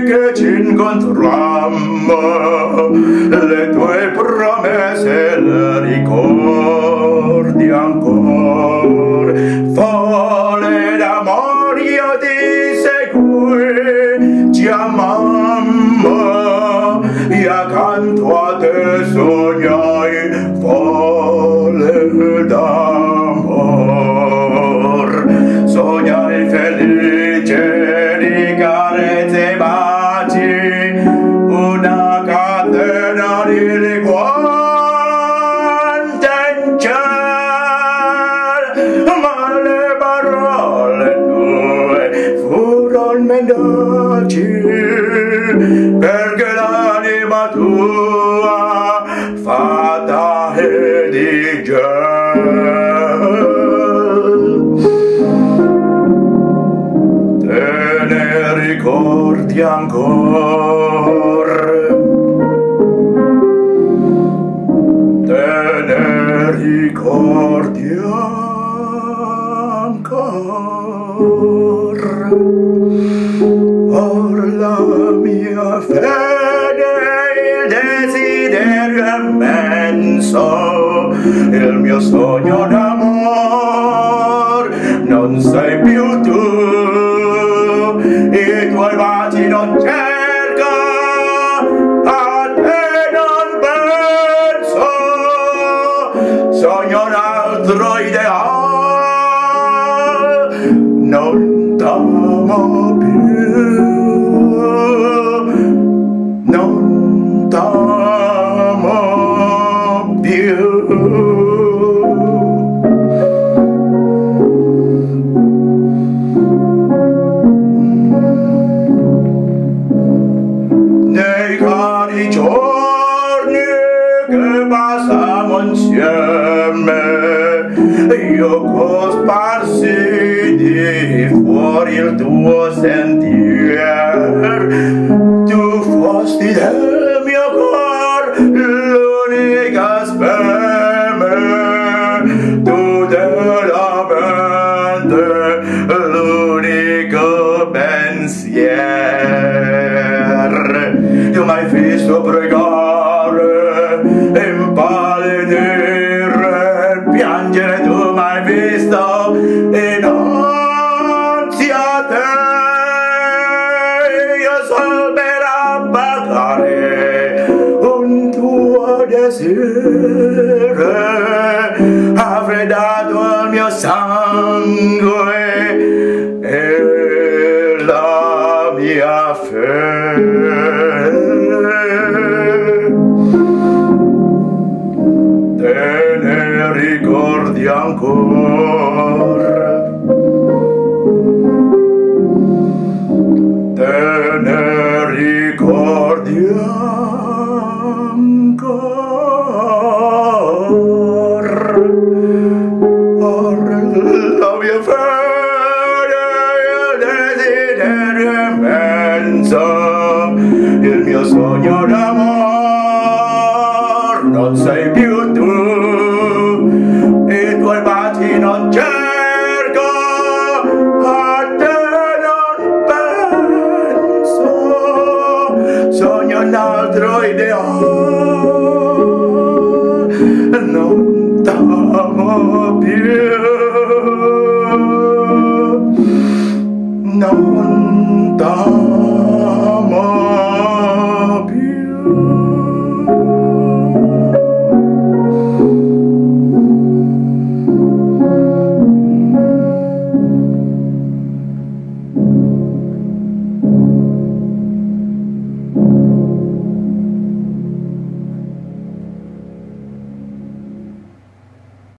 che ci incontrammo, le tue promesse le ricordi ancora. Folle d'amore io ti seguì, ci amammo, e accanto a te sognai. Folle d'amor, sognai felice di carezze e baci, una catena di liquante in cielo, ma le parole tue furono mendaci, perché l'anima tua fatta è di gel. Te ne ricordi ancora? Te ne ricordi ancora? Or la mia fede, il desiderio immenso, il mio sogno d'amor, non sei più tu, i tuoi baci non cerco, a te non penso, sogno un altro ideale, non t'amo più, non t'amo più. Nei cari giorni che passammo insieme, io cosparsi di fuori il tuo sentier, tu fosti del mio cor l'unica speme, tu della mente l'unico pensier. Tu m'hai visto pregare, impallidire, piangere, tu m'hai visto innanzi a te, io sol per appagare un tuo desiderio, avrei dato il mio sangue e la mia fede. Te ne ricordi ancora? Te ne ricordi ancora? Or la mia fede, il desiderio immenso, il mio sogno d'amor, non sei più tu, i tuoi baci non cerco, a te non penso, sogno un altro ideale, non t'amo più, non t'amo